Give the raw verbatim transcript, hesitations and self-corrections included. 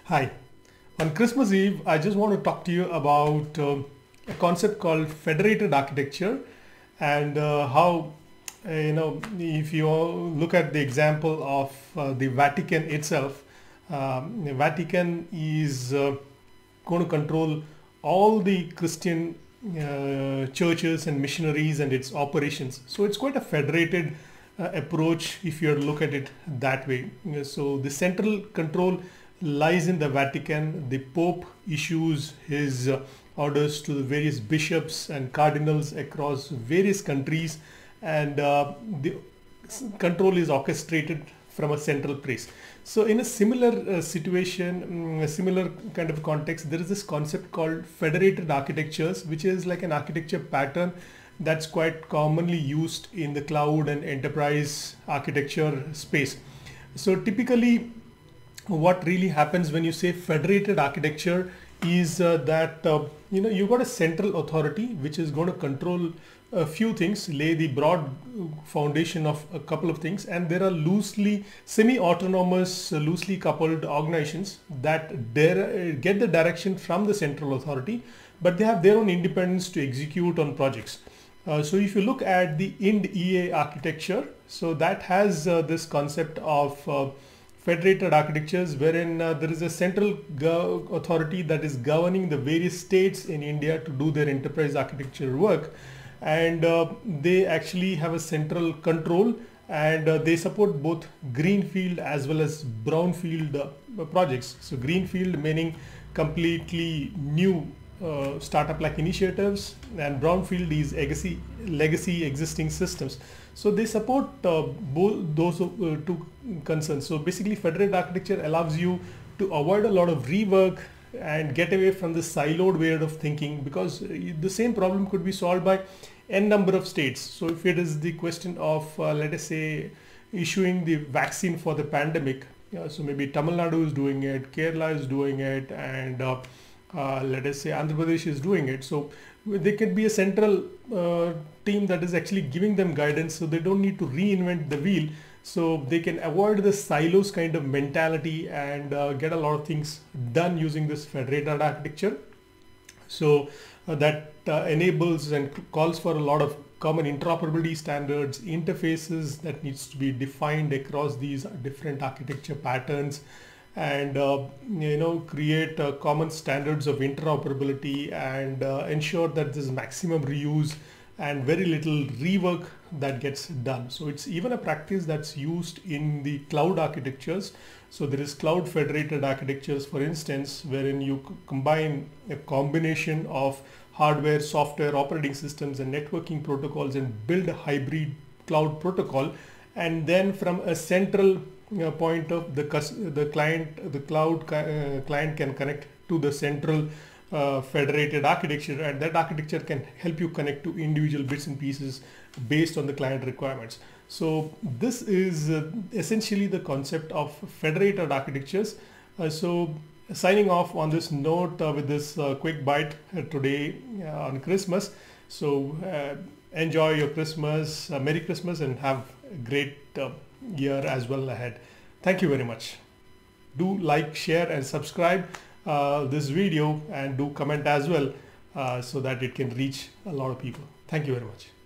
Hi. On Christmas Eve, I just want to talk to you about um, a concept called federated architecture and uh, how, uh, you know, if you look at the example of uh, the Vatican itself, um, the Vatican is uh, going to control all the Christian uh, churches and missionaries and its operations. So it's quite a federated uh, approach if you look at it that way. So the central control lies in the Vatican. The Pope issues his uh, orders to the various bishops and cardinals across various countries, and uh, the control is orchestrated from a central place. So in a similar uh, situation, um, a similar kind of context, there is this concept called federated architectures, which is like an architecture pattern that's quite commonly used in the cloud and enterprise architecture space. So typically what really happens when you say federated architecture is uh, that uh, you know you've got a central authority which is going to control a few things, lay the broad foundation of a couple of things, and there are loosely semi-autonomous, uh, loosely coupled organizations that dare, get the direction from the central authority, but they have their own independence to execute on projects. Uh, so if you look at the I N D E A architecture, so that has uh, this concept of uh, federated architectures wherein uh, there is a central authority that is governing the various states in India to do their enterprise architecture work, and uh, they actually have a central control, and uh, they support both greenfield as well as brownfield uh, projects. So greenfield meaning completely new uh, startup like initiatives, and brownfield is legacy legacy existing systems. So they support uh, both those uh, two concerns. So basically federated architecture allows you to avoid a lot of rework and get away from the siloed way of thinking, because the same problem could be solved by n number of states. So if it is the question of uh, let us say issuing the vaccine for the pandemic, uh, so maybe Tamil Nadu is doing it, Kerala is doing it, and uh, uh, let us say Andhra Pradesh is doing it. So there can be a central uh, team that is actually giving them guidance, so they don't need to reinvent the wheel. So they can avoid the silos kind of mentality and uh, get a lot of things done using this federated architecture. So uh, that uh, enables and calls for a lot of common interoperability standards, interfaces that needs to be defined across these different architecture patterns, and uh, you know create uh, common standards of interoperability, and uh, ensure that there's maximum reuse and very little rework that gets done. So it's even a practice that's used in the cloud architectures. So there is cloud federated architectures, for instance, wherein you combine a combination of hardware, software, operating systems, and networking protocols and build a hybrid cloud protocol. And then from a central uh, point of the, the client, the cloud uh, client can connect to the central Uh, federated architecture, and that architecture can help you connect to individual bits and pieces based on the client requirements. So this is uh, essentially the concept of federated architectures. Uh, so signing off on this note uh, with this uh, quick bite uh, today uh, on Christmas. So uh, enjoy your Christmas, uh, Merry Christmas, and have a great uh, year as well ahead. Thank you very much. Do like, share, and subscribe Uh, this video, and do comment as well uh, so that it can reach a lot of people. Thank you very much.